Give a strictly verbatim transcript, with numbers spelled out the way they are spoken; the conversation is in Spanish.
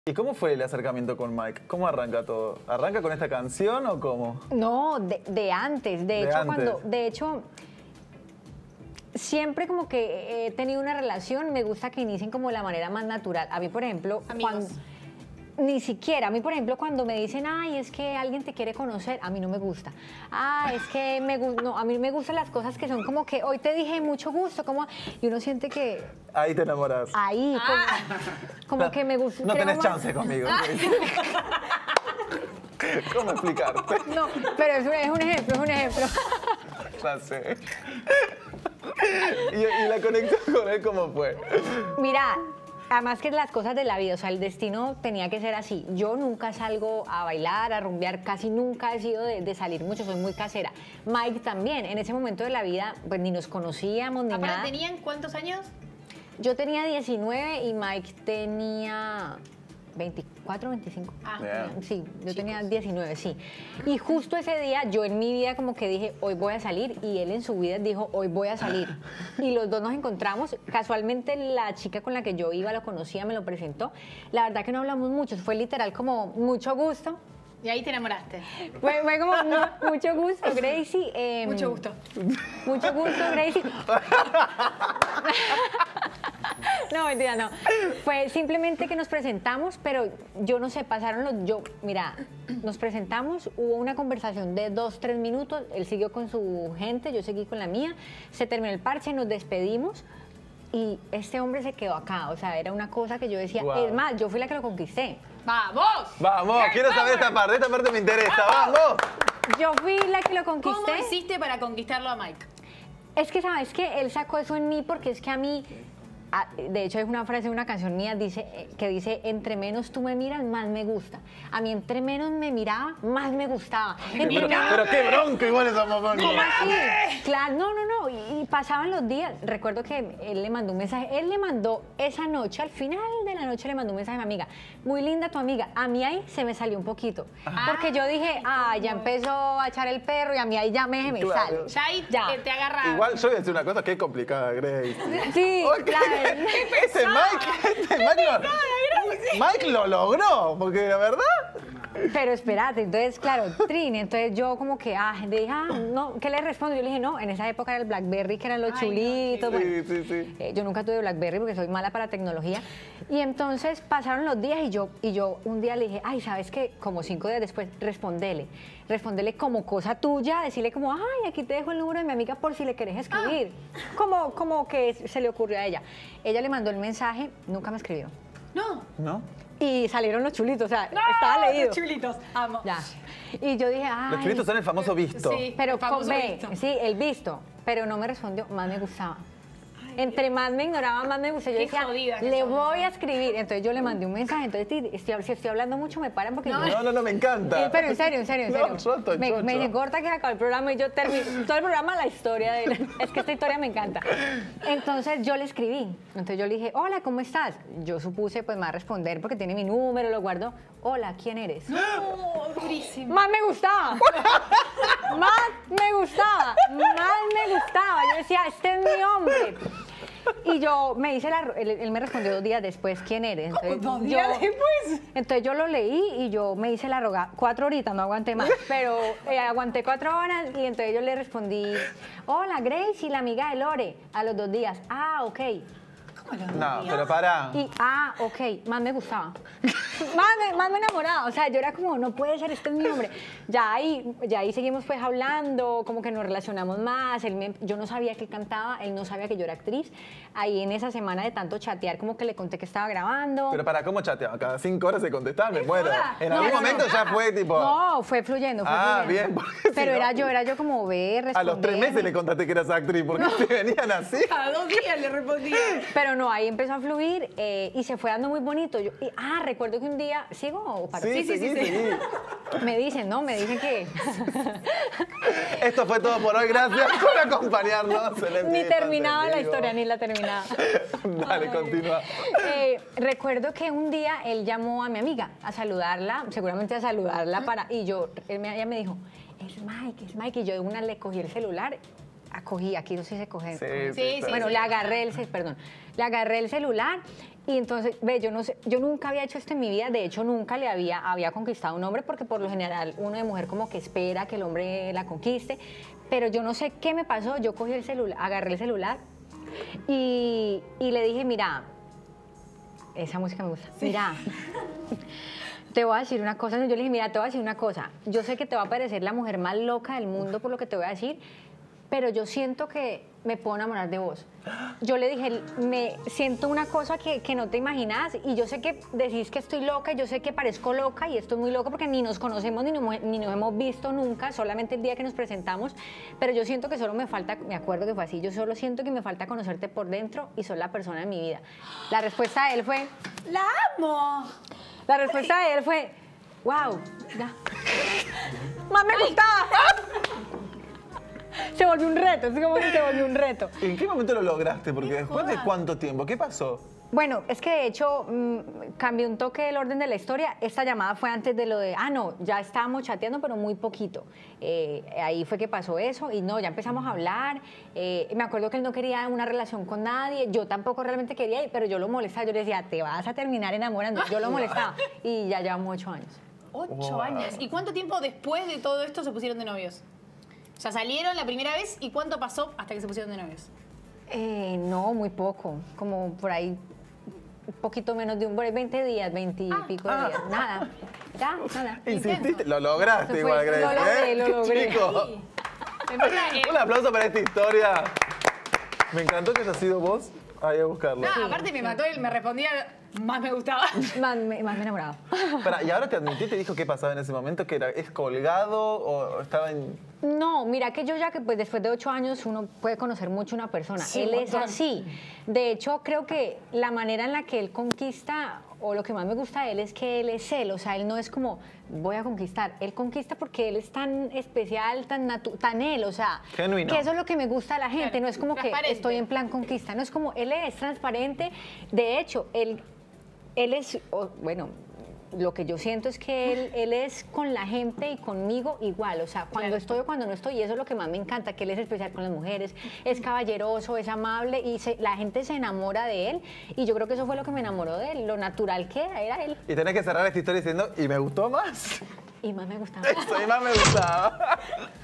¿Y cómo fue el acercamiento con Mike? ¿Cómo arranca todo? ¿Arranca con esta canción o cómo? No, de, de antes. De, De hecho, antes. cuando, de hecho, siempre como que he tenido una relación, me gusta que inicien como de la manera más natural. A mí, por ejemplo, Amigos. cuando, ni siquiera, a mí, por ejemplo, cuando me dicen, ay, es que alguien te quiere conocer, a mí no me gusta. Ah, es que me gusta, no, a mí me gustan las cosas que son como que hoy te dije mucho gusto, como, y uno siente que Ahí te enamoras. ahí, como, como que me gusta. No creo tenés más- chance conmigo. ¿Cómo explicarte? No, pero es un, es un ejemplo, es un ejemplo. Ya sé. ¿Y, y la conexión con él cómo fue? Mira, además que las cosas de la vida, o sea, el destino tenía que ser así. Yo nunca salgo a bailar, a rumbear, casi nunca he sido de, de salir mucho, soy muy casera. Mike también, en ese momento de la vida, pues ni nos conocíamos ni Aparte, nada. ¿tenían cuántos años? Yo tenía diecinueve y Mike tenía veinticuatro, veinticinco. Ah, Bien. Sí, yo tenía diecinueve, sí. Y justo ese día, yo en mi vida como que dije, hoy voy a salir, y él en su vida dijo, hoy voy a salir. Y los dos nos encontramos. Casualmente la chica con la que yo iba lo conocía, me lo presentó. La verdad que no hablamos mucho, fue literal como mucho gusto. y ahí te enamoraste. Fue, fue como mu- mucho gusto, Gracie. eh, Mucho gusto. Mucho gusto, Gracie. No, mentira, no. Fue simplemente que nos presentamos, pero yo no sé, pasaron los... Yo, mira, nos presentamos, hubo una conversación de dos, tres minutos, él siguió con su gente, yo seguí con la mía, se terminó el parche, nos despedimos y este hombre se quedó acá, o sea, era una cosa que yo decía, Wow. es más, yo fui la que lo conquisté. ¡Vamos! Vamos, Girl quiero saber power. esta parte, esta parte me interesa, vamos. Yo fui la que lo ¿Cómo conquisté. hiciste para conquistarlo a Mike? Es que, ¿sabes qué? Él sacó eso en mí porque es que a mí, a- de hecho es una frase de una canción mía dice, eh, que dice, entre menos tú me miras, más me gusta. A mí entre menos me miraba, más me gustaba. Entre Pero, menos- pero qué bronco igual esa mamá. ¿Cómo así? Claro, no, no, no. Y, y pasaban los días. Recuerdo que él le mandó un mensaje. Él le mandó esa noche, al final de la noche le mandó un mensaje a mi amiga. Muy linda tu amiga. A mí ahí se me salió un poquito. Porque yo dije, ah, ya empezó a echar el perro y a mí ahí ya me, me Claro. sale. Ya ahí Ya. eh, te agarra. Igual yo voy a decir una cosa que es complicada, Grace. Sí, Ok, claro. Ese Mike, ese Mike, lo, Mike lo logró, porque la verdad... Pero espérate, entonces, claro, Trini, entonces yo como que, ah, dije, ah, no, ¿qué le respondo? Yo le dije, no, en esa época era el BlackBerry, que eran los Ay, no, chulitos. bueno. Sí, sí, sí. Eh, yo nunca tuve BlackBerry porque soy mala para tecnología. Y entonces pasaron los días y yo, y yo un día le dije, ay, ¿sabes qué? Como cinco días después, respondele. Respondele como cosa tuya, decirle como, ay, aquí te dejo el número de mi amiga por si le querés escribir. Como, como que se le ocurrió a ella. Ella le mandó el mensaje, nunca me escribió. No. ¿No? Y salieron los chulitos, o sea, No, estaba leído. los chulitos. Amo. Ya. Y yo dije, ay. Los chulitos son el famoso visto. Sí. Pero El famoso con- ve, visto. sí, el visto. Pero no me respondió, más me gustaba. Entre más me ignoraba, más me gustaba. Yo Qué decía, jodida que le sos, voy ¿no? a escribir. Entonces yo le mandé un mensaje. Entonces, si estoy, si estoy hablando mucho, me paran porque No, yo- No, no, no, me encanta. Eh, pero en serio, en serio, en No, serio. choto, me, chocho. me dicen, corta que se acabó el programa y yo termino. Todo el programa, la historia de él. Es que esta historia me encanta. Entonces yo le escribí. Entonces yo le dije, hola, ¿cómo estás? Yo supuse, pues, me va a responder porque tiene mi número, lo guardo. Hola, ¿quién eres? No, durísimo. Más me gustaba. Más me gustaba. Más me gustaba. Yo decía, este es mi hombre. Y yo me hice la. Él, él me respondió dos días después, ¿quién eres? Entonces, ¿Dos yo- días después? Entonces yo lo leí y yo me hice la roga. Cuatro horitas, no aguanté más. Pero eh, aguanté cuatro horas y entonces yo le respondí, hola, Grace, y la amiga de Lore. A los dos días. Ah, ok. No, pero pará. Y, ah, ok, más me gustaba. más, me, más me enamoraba. O sea, yo era como, no puede ser, este es mi hombre. Ya ahí, ya ahí seguimos pues hablando, como que nos relacionamos más. Él me- yo no sabía que él cantaba, él no sabía que yo era actriz. Ahí en esa semana de tanto chatear, como que le conté que estaba grabando. Pero para, ¿cómo chateaba? Cada cinco horas se contestaba, me muero. joda. En No, algún no, momento no. ya fue tipo... No, fue fluyendo, fue Ah, fluyendo. bien, porque si Pero no- era yo, era yo como ver, A los tres meses le responderme. contaste que eras actriz, porque te venían así. Cada dos días le respondí. Pero no, ahí empezó a fluir eh, y se fue dando muy bonito. Yo, y- ah, recuerdo que un día, ¿sigo o paro? Sí, Sí, sí, seguí, sí, sí. seguí. Me dicen, ¿no? Me dicen que... Esto fue todo por hoy. Gracias por acompañarnos. Excelente Ni día, terminaba la Diego. historia, ni la terminaba. Dale, continúa. Eh, recuerdo que un día él llamó a mi amiga a saludarla, seguramente a saludarla para... Y yo, él me- ella me dijo, es Mike, es Mike. Y yo de una le cogí el celular, acogí, aquí no sé si se coge. Sí, Sí, sí, Bueno, sí. le agarré el, ce- perdón, le agarré el celular Y entonces, ve, yo no sé, yo nunca había hecho esto en mi vida, de hecho nunca le había, había conquistado a un hombre, porque por lo general uno de mujer como que espera que el hombre la conquiste, pero yo no sé qué me pasó, yo cogí el celular, agarré el celular y, y le dije, mira, esa música me gusta, mira, te voy a decir una cosa, yo le dije, mira, te voy a decir una cosa, yo sé que te va a parecer la mujer más loca del mundo por lo que te voy a decir, pero yo siento que me puedo enamorar de vos. Yo le dije, me siento una cosa que, que no te imaginas y yo sé que decís que estoy loca, yo sé que parezco loca y estoy muy loca porque ni nos conocemos ni nos, ni nos hemos visto nunca, solamente el día que nos presentamos, pero yo siento que solo me falta, me acuerdo que fue así, yo solo siento que me falta conocerte por dentro y sos la persona de mi vida. La respuesta de él fue, ¡La amo! la respuesta de él fue, wow, ya. Más me gustaba. Se volvió un reto, es como que se volvió un reto. ¿En qué momento lo lograste? Porque después de jodas. cuánto tiempo, ¿qué pasó? Bueno, es que de hecho mmm, cambió un toque el orden de la historia. Esta llamada fue antes de lo de, ah, no, ya estábamos chateando, pero muy poquito. Eh, ahí fue que pasó eso y no, ya empezamos a hablar. Eh, me acuerdo que él no quería una relación con nadie, yo tampoco realmente quería, pero yo lo molestaba. Yo le decía, te vas a terminar enamorando. Yo lo molestaba y ya llevamos ocho años. Ocho Wow. años. ¿Y cuánto tiempo después de todo esto se pusieron de novios? O sea, salieron la primera vez y ¿cuánto pasó hasta que se pusieron de novios? Eh, no, muy poco, como por ahí un poquito menos de un, por ahí veinte días, veinte y pico de días, nada, ya, nada. ¿Insististe? Lo lograste Se igual, fue, Grace. lo logré, ¿eh? lo logré. Chico. Sí. En verdad, eh, Un aplauso para esta historia. Me encantó que haya sido vos ahí a buscarlo. no, aparte me mató él, me respondía, más me gustaba. Más, me- más me he enamorado. Pará, y ahora te admití, te dijo qué pasaba en ese momento, que era, ¿es colgado o estaba en...? No, mira que yo ya que pues después de ocho años uno puede conocer mucho a una persona. Sí, Él un es montón. así. De hecho, creo que la manera en la que él conquista, o lo que más me gusta de él es que él es él. O sea, él no es como, voy a conquistar. Él conquista porque él es tan especial, tan, natu- tan él. O sea, Genuino. que eso es lo que me gusta a la gente. Claro, No es como que transparente. estoy en plan conquista. No es como, él es transparente. De hecho, él, él es, o, bueno... Lo que yo siento es que él, él es con la gente y conmigo igual, o sea, cuando Claro. estoy o cuando no estoy, y eso es lo que más me encanta, que él es especial con las mujeres, es caballeroso, es amable y se- la gente se enamora de él y yo creo que eso fue lo que me enamoró de él, lo natural que era, era él Y tenés que cerrar esta historia diciendo, y me gustó más. y más me gustaba. Eso, y más me gustaba.